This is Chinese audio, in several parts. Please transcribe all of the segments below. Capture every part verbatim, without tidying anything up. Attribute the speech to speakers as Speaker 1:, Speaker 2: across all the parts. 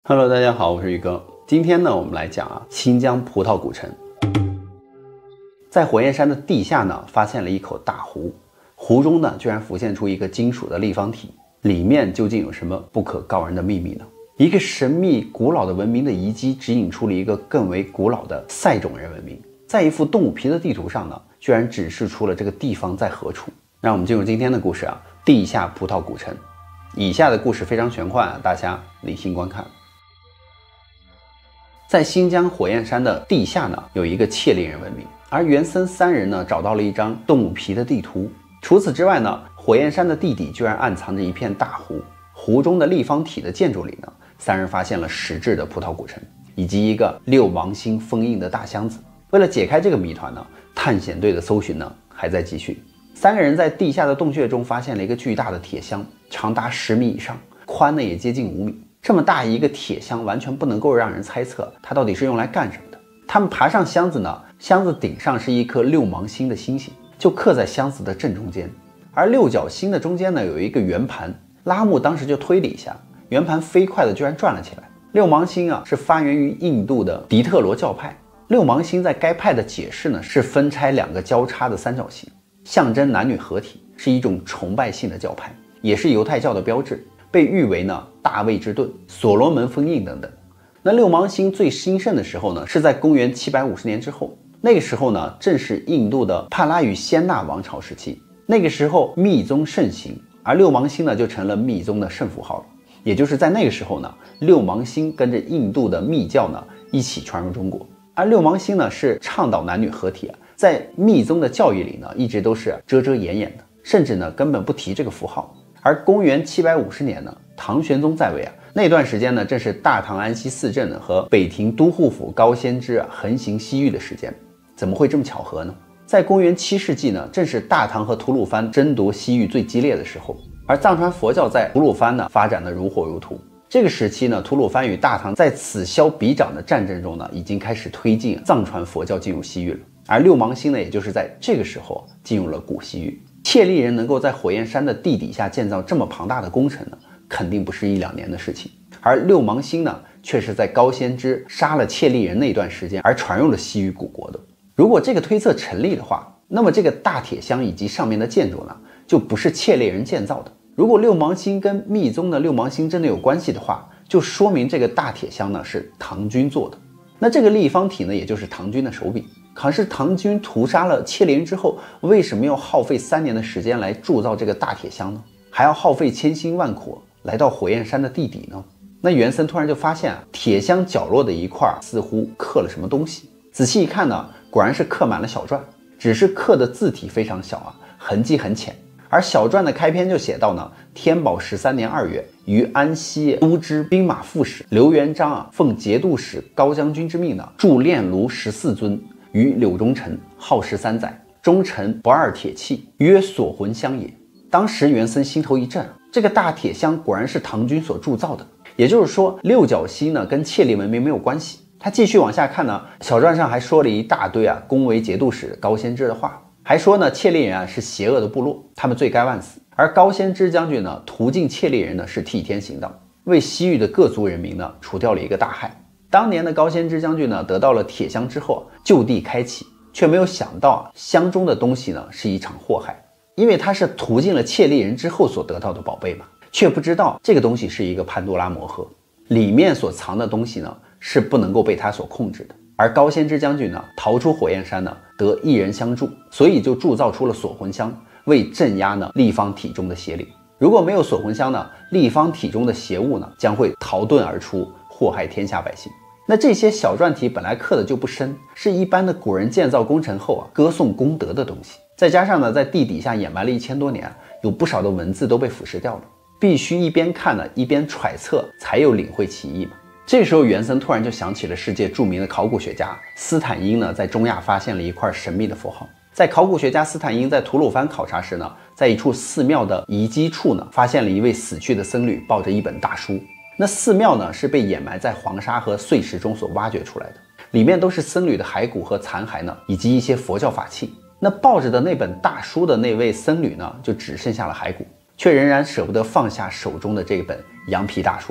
Speaker 1: Hello， 大家好，我是宇哥。今天呢，我们来讲啊，新疆葡萄古城。在火焰山的地下呢，发现了一口大湖，湖中呢，居然浮现出一个金属的立方体，里面究竟有什么不可告人的秘密呢？一个神秘古老的文明的遗迹，指引出了一个更为古老的塞种人文明。在一幅动物皮的地图上呢，居然指示出了这个地方在何处。让我们进入今天的故事啊，地下葡萄古城。以下的故事非常玄幻啊，大家理性观看。在新疆火焰山的地下呢，有一个切利人文明，而袁森三人呢找到了一张动物皮的地图。除此之外呢，火焰山的地底居然暗藏着一片大湖，湖中的立方体的建筑里呢，三人发现了实质的葡萄古城，以及一个六芒星封印的大箱子。为了解开这个谜团呢，探险队的搜寻呢还在继续。三个人在地下的洞穴中发现了一个巨大的铁箱，长达十米以上，宽呢也接近五米。这么大一个铁箱，完全不能够让人猜测它到底是用来干什么的。他们爬上箱子呢，箱子顶上是一颗六芒星的星星，就刻在箱子的正中间。而六角星的中间呢有一个圆盘，拉木当时就推了一下，圆盘飞快的居然转了起来。六芒星啊是发源于印度的迪特罗教派。六芒星在该派的解释呢是分拆两个交叉的三角形，象征男女合体，是一种崇拜性的教派，也是犹太教的标志，被誉为呢大卫之盾、所罗门封印等等。那六芒星最兴盛的时候呢，是在公元七百五十年之后，那个时候呢正是印度的帕拉与暹纳王朝时期，那个时候密宗盛行，而六芒星呢就成了密宗的圣符号了。也就是在那个时候呢，六芒星跟着印度的密教呢一起传入中国。而六芒星呢是倡导男女合体啊，在密宗的教义里呢一直都是遮遮掩掩的，甚至呢根本不提这个符号。而公元七百五十年呢，唐玄宗在位啊，那段时间呢正是大唐安西四镇和北庭都护府高仙芝啊横行西域的时间。怎么会这么巧合呢？在公元七世纪呢，正是大唐和吐鲁番争夺西域最激烈的时候，而藏传佛教在吐鲁番呢发展的如火如荼。这个时期呢，吐鲁番与大唐在此消彼长的战争中呢，已经开始推进藏传佛教进入西域了。而六芒星呢，也就是在这个时候进入了古西域。切利人能够在火焰山的地底下建造这么庞大的工程呢，肯定不是一两年的事情。而六芒星呢，却是在高仙芝杀了切利人那段时间而传入了西域古国的。如果这个推测成立的话，那么这个大铁箱以及上面的建筑呢，就不是切利人建造的。如果六芒星跟密宗的六芒星真的有关系的话，就说明这个大铁箱呢是唐军做的。那这个立方体呢，也就是唐军的手笔。可是唐军屠杀了切利人之后，为什么要耗费三年的时间来铸造这个大铁箱呢？还要耗费千辛万苦来到火焰山的地底呢？那袁森突然就发现啊，铁箱角落的一块似乎刻了什么东西。仔细一看呢，果然是刻满了小篆，只是刻的字体非常小啊，痕迹很浅。而小篆的开篇就写到呢，天宝十三年二月，于安西都知兵马副使刘元璋啊，奉节度使高将军之命呢，铸炼炉十四尊于柳中城，耗时三载，中臣不二铁器，曰锁魂箱也。当时袁森心头一震，这个大铁箱果然是唐军所铸造的。也就是说，六角星呢跟切利文明没有关系。他继续往下看呢，小篆上还说了一大堆啊恭维节度使高仙芝的话。还说呢，切利人啊是邪恶的部落，他们罪该万死。而高仙芝将军呢，屠尽切利人呢是替天行道，为西域的各族人民呢除掉了一个大害。当年的高仙芝将军呢，得到了铁箱之后，就地开启，却没有想到啊，箱中的东西呢是一场祸害，因为他是屠尽了切利人之后所得到的宝贝嘛，却不知道这个东西是一个潘多拉魔盒，里面所藏的东西呢是不能够被他所控制的。而高仙芝将军呢，逃出火焰山呢，得一人相助，所以就铸造出了锁魂箱，为镇压呢立方体中的邪灵。如果没有锁魂箱呢，立方体中的邪物呢将会逃遁而出，祸害天下百姓。那这些小篆体本来刻的就不深，是一般的古人建造工程后啊歌颂功德的东西，再加上呢在地底下掩埋了一千多年，有不少的文字都被腐蚀掉了，必须一边看呢一边揣测，才有领会其意嘛。这时候袁森突然就想起了世界著名的考古学家斯坦因呢，在中亚发现了一块神秘的符号。在考古学家斯坦因在吐鲁番考察时呢，在一处寺庙的遗迹处呢，发现了一位死去的僧侣抱着一本大书。那寺庙呢是被掩埋在黄沙和碎石中所挖掘出来的，里面都是僧侣的骸骨和残骸呢，以及一些佛教法器。那抱着的那本大书的那位僧侣呢，就只剩下了骸骨，却仍然舍不得放下手中的这本羊皮大书。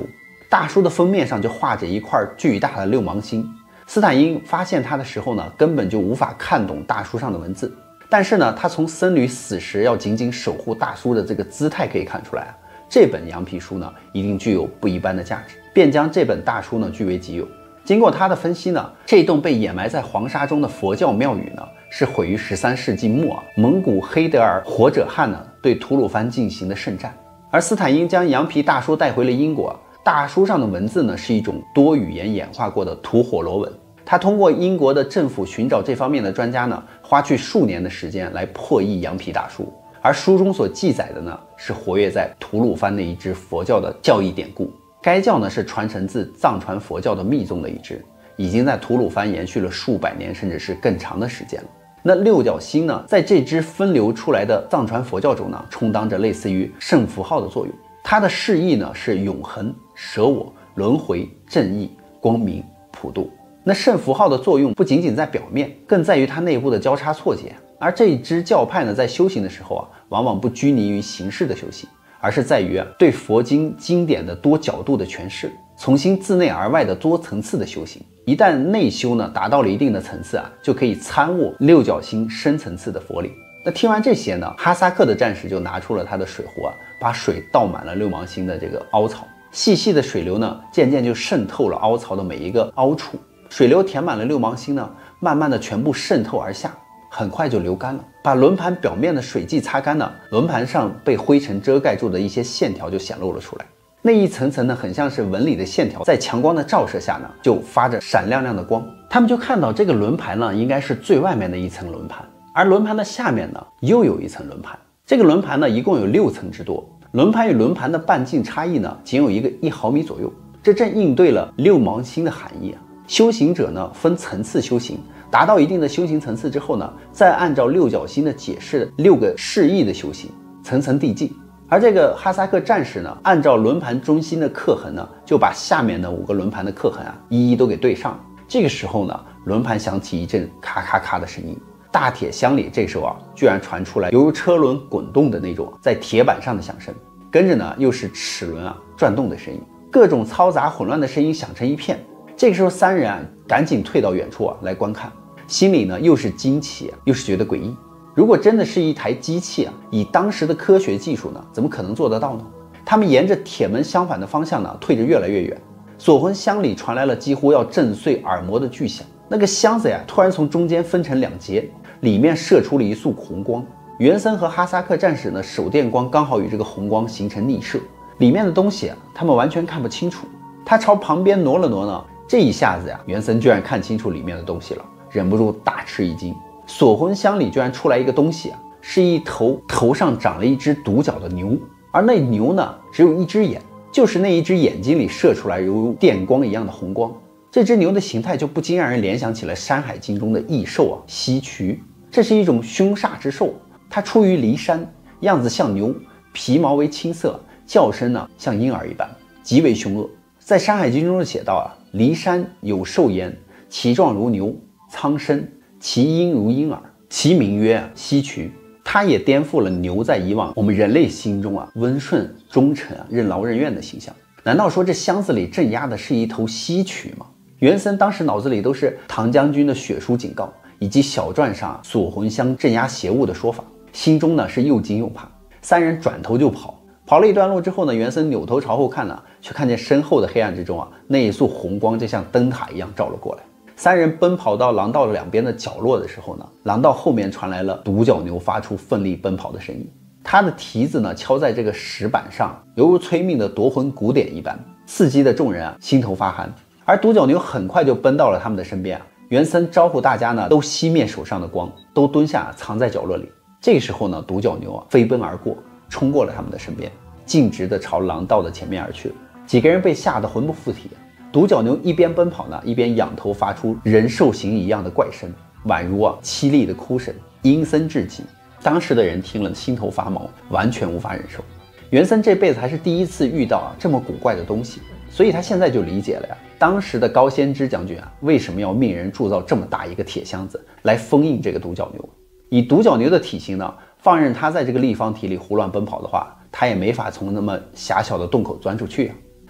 Speaker 1: 大书的封面上就画着一块巨大的六芒星。斯坦因发现它的时候呢，根本就无法看懂大书上的文字，但是呢，他从僧侣死时要紧紧守护大书的这个姿态可以看出来啊，这本羊皮书呢，一定具有不一般的价值，便将这本大书呢据为己有。经过他的分析呢，这栋被掩埋在黄沙中的佛教庙宇呢，是毁于十三世纪末啊，蒙古黑德尔活者汗呢对吐鲁番进行的圣战。而斯坦因将羊皮大书带回了英国，大书上的文字呢是一种多语言演化过的吐火罗文。他通过英国的政府寻找这方面的专家呢，花去数年的时间来破译羊皮大书。而书中所记载的呢，是活跃在吐鲁番的一支佛教的教义典故。该教呢是传承自藏传佛教的密宗的一支，已经在吐鲁番延续了数百年甚至是更长的时间了。那六角星呢，在这支分流出来的藏传佛教中呢，充当着类似于圣符号的作用。它的释义呢是永恒、舍我、轮回、正义、光明、普度。那圣符号的作用不仅仅在表面，更在于它内部的交叉错节。而这一支教派呢，在修行的时候啊，往往不拘泥于形式的修行，而是在于啊对佛经经典的多角度的诠释，重新自内而外的多层次的修行。一旦内修呢达到了一定的层次啊，就可以参悟六角星深层次的佛理。那听完这些呢，哈萨克的战士就拿出了他的水壶啊，把水倒满了六芒星的这个凹槽，细细的水流呢，渐渐就渗透了凹槽的每一个凹处。水流填满了六芒星呢，慢慢的全部渗透而下，很快就流干了。把轮盘表面的水迹擦干呢，轮盘上被灰尘遮盖住的一些线条就显露了出来。那一层层呢，很像是纹理的线条，在强光的照射下呢，就发着闪亮亮的光。他们就看到这个轮盘呢，应该是最外面的一层轮盘，而轮盘的下面呢，又有一层轮盘。这个轮盘呢，一共有六层之多。轮盘与轮盘的半径差异呢，仅有一个一毫米左右，这正应对了六芒星的含义啊。修行者呢，分层次修行，达到一定的修行层次之后呢，再按照六角星的解释六个释义的修行，层层递进。而这个哈萨克战士呢，按照轮盘中心的刻痕呢，就把下面的五个轮盘的刻痕啊，一一都给对上了。这个时候呢，轮盘响起一阵咔咔咔的声音，大铁箱里这时候啊，居然传出来犹如车轮滚动的那种在铁板上的响声，跟着呢又是齿轮啊转动的声音，各种嘈杂混乱的声音响成一片。这个时候三人啊赶紧退到远处啊来观看，心里呢又是惊奇又是觉得诡异。如果真的是一台机器啊，以当时的科学技术呢，怎么可能做得到呢？他们沿着铁门相反的方向呢退着越来越远，锁魂箱里传来了几乎要震碎耳膜的巨响。那个箱子呀突然从中间分成两截，里面射出了一束红光。袁森和哈萨克战士呢手电光刚好与这个红光形成逆射，里面的东西啊他们完全看不清楚。他朝旁边挪了挪呢，这一下子呀，袁森居然看清楚里面的东西了，忍不住大吃一惊。锁魂箱里居然出来一个东西啊，是一头头上长了一只独角的牛，而那牛呢，只有一只眼，就是那一只眼睛里射出来犹如电光一样的红光。这只牛的形态就不禁让人联想起了《山海经》中的异兽啊，西渠。这是一种凶煞之兽，它出于骊山，样子像牛，皮毛为青色，叫声呢像婴儿一般，极为凶恶。在《山海经》中写道啊，骊山有兽焉，其状如牛，苍生，其音如婴儿，其名曰啊西渠。它也颠覆了牛在以往我们人类心中啊温顺、忠诚啊、任劳任怨的形象。难道说这箱子里镇压的是一头西渠吗？袁森当时脑子里都是唐将军的血书警告，以及小传上锁魂箱镇压邪物的说法，心中呢是又惊又怕。三人转头就跑。跑了一段路之后呢，袁森扭头朝后看了，却看见身后的黑暗之中啊，那一束红光就像灯塔一样照了过来。三人奔跑到廊道两边的角落的时候呢，廊道后面传来了独角牛发出奋力奔跑的声音，它的蹄子呢敲在这个石板上，犹如催命的夺魂鼓点一般，刺激的众人啊心头发寒。而独角牛很快就奔到了他们的身边啊，袁森招呼大家呢都熄灭手上的光，都蹲下藏在角落里。这个时候呢，独角牛啊飞奔而过，冲过了他们的身边，径直的朝廊道的前面而去了。几个人被吓得魂不附体啊。独角牛一边奔跑呢，一边仰头发出人兽形一样的怪声，宛如啊凄厉的哭声，阴森至极。当时的人听了心头发毛，完全无法忍受。袁森这辈子还是第一次遇到啊这么古怪的东西，所以他现在就理解了呀，当时的高仙芝将军啊为什么要命人铸造这么大一个铁箱子来封印这个独角牛。以独角牛的体型呢，放任它在这个立方体里胡乱奔跑的话，它也没法从那么狭小的洞口钻出去啊。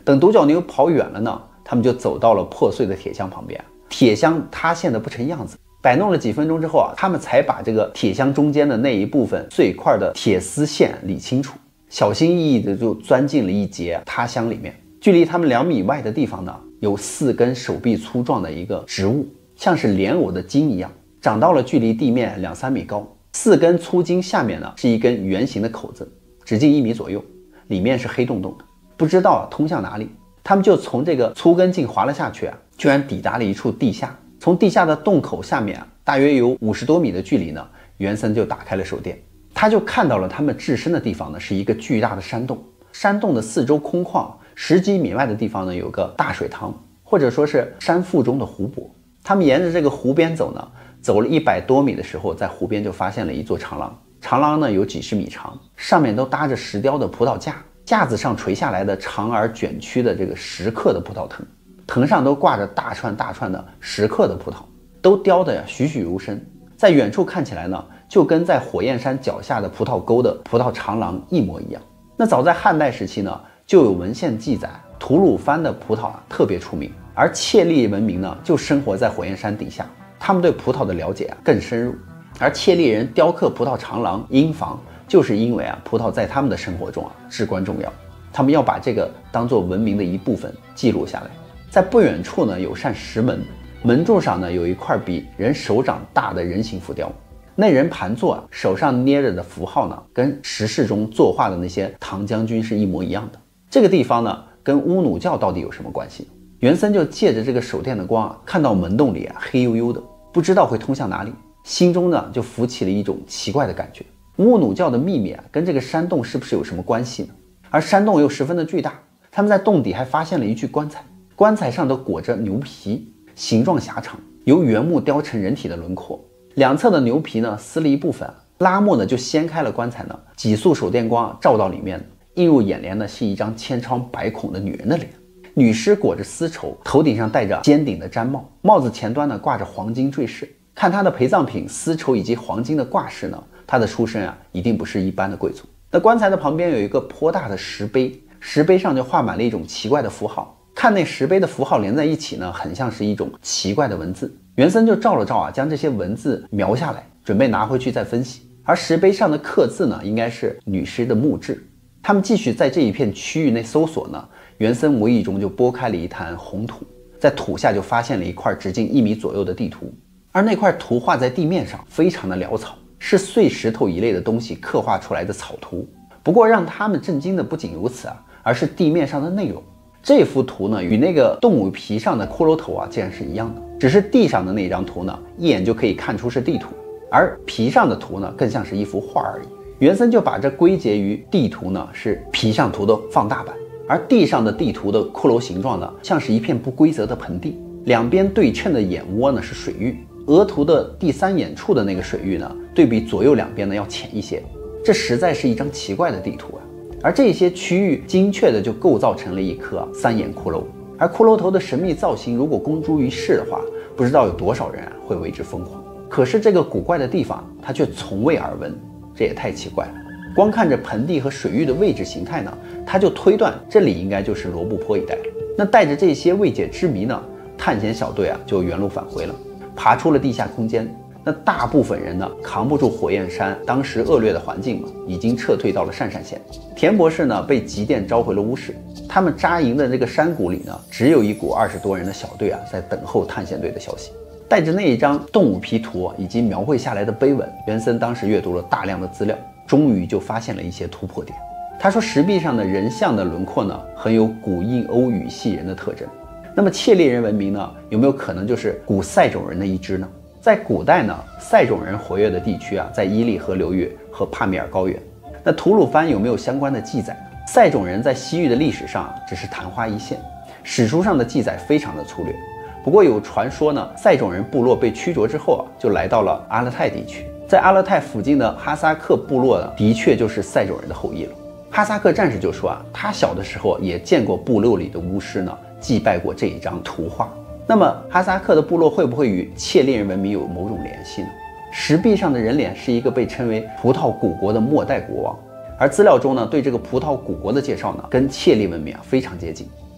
Speaker 1: 等独角牛跑远了呢，他们就走到了破碎的铁箱旁边，铁箱塌陷的不成样子。摆弄了几分钟之后啊，他们才把这个铁箱中间的那一部分碎块的铁丝线理清楚，小心翼翼的就钻进了一节塌箱里面。距离他们两米外的地方呢，有四根手臂粗壮的一个植物，像是莲藕的茎一样，长到了距离地面两三米高。四根粗茎下面呢是一根圆形的口子，直径一米左右，里面是黑洞洞的，不知道、啊、通向哪里。他们就从这个粗根茎滑了下去啊，居然抵达了一处地下。从地下的洞口下面啊，大约有五十多米的距离呢，袁森就打开了手电，他就看到了他们置身的地方呢是一个巨大的山洞，山洞的四周空旷，十几米外的地方呢有个大水塘，或者说是山腹中的湖泊。他们沿着这个湖边走呢，走了一百多米的时候，在湖边就发现了一座长廊，长廊呢有几十米长，上面都搭着石雕的葡萄架，架子上垂下来的长而卷曲的这个石刻的葡萄藤，藤上都挂着大串大串的石刻的葡萄，都雕得呀栩栩如生。在远处看起来呢，就跟在火焰山脚下的葡萄沟的葡萄长廊一模一样。那早在汉代时期呢，就有文献记载，吐鲁番的葡萄啊特别出名，而切利文明呢就生活在火焰山底下，他们对葡萄的了解啊更深入。而切利人雕刻葡萄长廊、阴房，就是因为啊葡萄在他们的生活中啊至关重要，他们要把这个当作文明的一部分记录下来。在不远处呢有扇石门，门柱上呢有一块比人手掌大的人形浮雕，那人盘坐啊，手上捏着的符号呢跟石室中作画的那些唐将军是一模一样的。这个地方呢跟乌努教到底有什么关系？袁森就借着这个手电的光啊，看到门洞里啊黑黝黝的，不知道会通向哪里，心中呢就浮起了一种奇怪的感觉。乌努教的秘密啊跟这个山洞是不是有什么关系呢？而山洞又十分的巨大，他们在洞底还发现了一具棺材，棺材上都裹着牛皮，形状狭长，由原木雕成人体的轮廓，两侧的牛皮呢撕了一部分、啊、拉莫呢就掀开了棺材呢，几束手电光、啊、照到里面，映入眼帘的是一张千疮百孔的女人的脸。女尸裹着丝绸，头顶上戴着尖顶的毡帽，帽子前端呢挂着黄金坠饰。看她的陪葬品丝绸以及黄金的挂饰呢，她的出身啊一定不是一般的贵族。那棺材的旁边有一个颇大的石碑，石碑上就画满了一种奇怪的符号，看那石碑的符号连在一起呢，很像是一种奇怪的文字。袁森就照了照啊，将这些文字描下来，准备拿回去再分析。而石碑上的刻字呢，应该是女尸的墓志。他们继续在这一片区域内搜索呢，袁森无意中就拨开了一滩红土，在土下就发现了一块直径一米左右的地图，而那块图画在地面上，非常的潦草，是碎石头一类的东西刻画出来的草图。不过让他们震惊的不仅如此啊，而是地面上的内容。这幅图呢，与那个动物皮上的骷髅头啊，竟然是一样的，只是地上的那张图呢，一眼就可以看出是地图，而皮上的图呢，更像是一幅画而已。袁森就把这归结于地图呢是皮上图的放大版，而地上的地图的骷髅形状呢，像是一片不规则的盆地，两边对称的眼窝呢是水域，额图的第三眼处的那个水域呢，对比左右两边呢要浅一些。这实在是一张奇怪的地图啊！而这些区域精确的就构造成了一颗、啊、三眼骷髅，而骷髅头的神秘造型如果公诸于世的话，不知道有多少人啊会为之疯狂。可是这个古怪的地方，他却从未耳闻，这也太奇怪了。光看着盆地和水域的位置形态呢，他就推断这里应该就是罗布泊一带了。那带着这些未解之谜呢，探险小队啊就原路返回了，爬出了地下空间。那大部分人呢扛不住火焰山当时恶劣的环境嘛，已经撤退到了鄯善县。田博士呢被急电召回了乌市，他们扎营的这个山谷里呢，只有一股二十多人的小队啊在等候探险队的消息。带着那一张动物皮图以及描绘下来的碑文，袁森当时阅读了大量的资料，终于就发现了一些突破点。他说石壁上的人像的轮廓呢，很有古印欧语系人的特征。那么切利人文明呢，有没有可能就是古塞种人的一支呢？在古代呢，塞种人活跃的地区啊，在伊利河流域和帕米尔高原。那吐鲁番有没有相关的记载呢？塞种人在西域的历史上只是昙花一现，史书上的记载非常的粗略。不过有传说呢，塞种人部落被驱逐之后啊，就来到了阿勒泰地区。在阿勒泰附近的哈萨克部落呢，的确就是塞种人的后裔了。哈萨克战士就说啊，他小的时候也见过部落里的巫师呢，祭拜过这一张图画。那么哈萨克的部落会不会与切利人文明有某种联系呢？石壁上的人脸是一个被称为葡萄古国的末代国王，而资料中呢对这个葡萄古国的介绍呢，跟切利文明啊非常接近。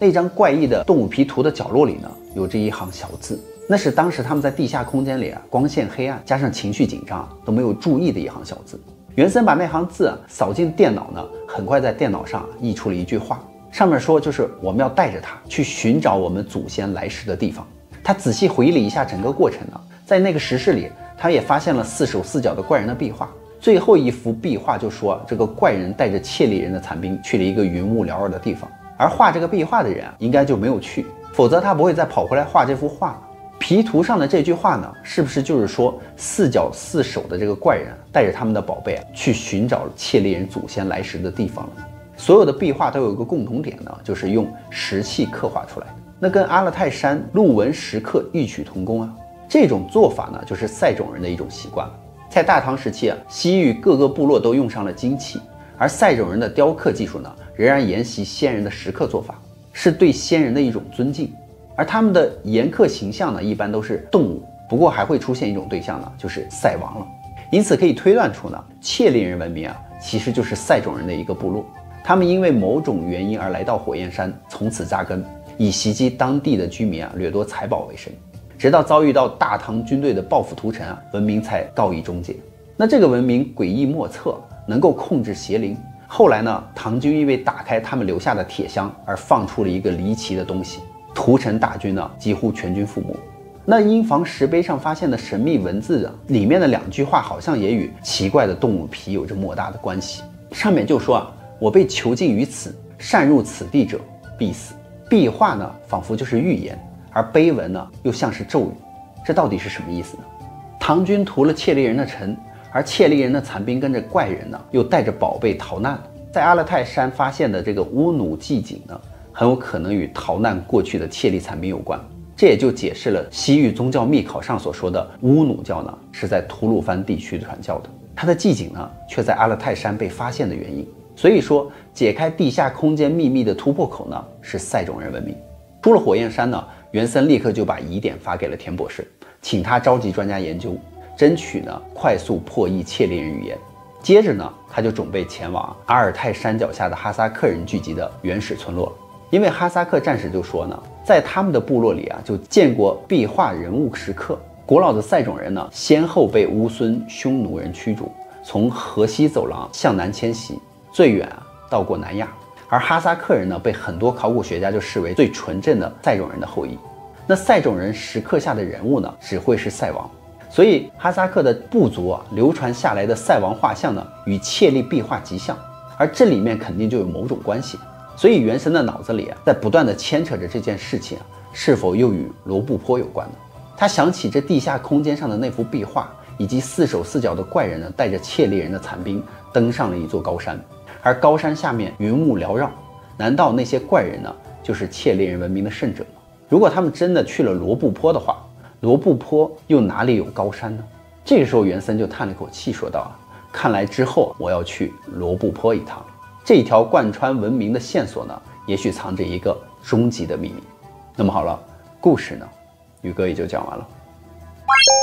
Speaker 1: 那张怪异的动物皮图的角落里呢，有着一行小字，那是当时他们在地下空间里啊，光线黑暗加上情绪紧张都没有注意的一行小字。袁森把那行字啊扫进电脑呢，很快在电脑上译出了一句话，上面说就是我们要带着它去寻找我们祖先来时的地方。他仔细回忆了一下整个过程呢，在那个石室里，他也发现了四手四脚的怪人的壁画。最后一幅壁画就说这个怪人带着切利人的残兵去了一个云雾缭绕的地方，而画这个壁画的人啊，应该就没有去，否则他不会再跑回来画这幅画了。皮图上的这句话呢，是不是就是说四脚四手的这个怪人带着他们的宝贝啊，去寻找切利人祖先来时的地方了呢？所有的壁画都有一个共同点呢，就是用石器刻画出来的，那跟阿勒泰山鹿纹石刻异曲同工啊。这种做法呢，就是塞种人的一种习惯了。在大唐时期啊，西域各个部落都用上了金器，而塞种人的雕刻技术呢，仍然沿袭先人的石刻做法，是对先人的一种尊敬。而他们的岩刻形象呢，一般都是动物，不过还会出现一种对象呢，就是塞王了。因此可以推断出呢，切利人文明啊，其实就是塞种人的一个部落。他们因为某种原因而来到火焰山，从此扎根，以袭击当地的居民啊，掠夺财宝为生。直到遭遇到大唐军队的报复屠城啊，文明才告以终结。那这个文明诡异莫测，能够控制邪灵。后来呢，唐军因为打开他们留下的铁箱而放出了一个离奇的东西，屠城大军呢几乎全军覆没。那英房石碑上发现的神秘文字啊，里面的两句话好像也与奇怪的动物皮有着莫大的关系。上面就说啊，我被囚禁于此，擅入此地者必死。壁画呢，仿佛就是预言。而碑文呢，又像是咒语，这到底是什么意思呢？唐军屠了切利人的城，而切利人的残兵跟着怪人呢，又带着宝贝逃难了。在阿勒泰山发现的这个乌努祭井呢，很有可能与逃难过去的切利残兵有关。这也就解释了西域宗教密考上所说的乌努教呢，是在吐鲁番地区传教的，它的祭井呢，却在阿勒泰山被发现的原因。所以说，解开地下空间秘密的突破口呢，是塞种人文明。出了火焰山呢，袁森立刻就把疑点发给了田博士，请他召集专家研究，争取呢快速破译切利人语言。接着呢，他就准备前往阿尔泰山脚下的哈萨克人聚集的原始村落了。因为哈萨克战士就说呢，在他们的部落里啊，就见过壁画人物石刻。古老的塞种人呢，先后被乌孙匈奴人驱逐，从河西走廊向南迁徙，最远啊到过南亚。而哈萨克人呢，被很多考古学家就视为最纯正的塞种人的后裔。那塞种人石刻下的人物呢，只会是塞王。所以哈萨克的部族啊，流传下来的塞王画像呢，与切利壁画极像，而这里面肯定就有某种关系。所以袁森的脑子里啊，在不断的牵扯着这件事情啊，是否又与罗布泊有关呢？他想起这地下空间上的那幅壁画，以及四手四脚的怪人呢，带着切利人的残兵登上了一座高山。而高山下面云雾缭绕，难道那些怪人呢，就是切利人文明的圣者吗？如果他们真的去了罗布泊的话，罗布泊又哪里有高山呢？这个时候袁森就叹了口气说道啊，看来之后我要去罗布泊一趟。这一条贯穿文明的线索呢，也许藏着一个终极的秘密。那么好了，故事呢，宇哥也就讲完了。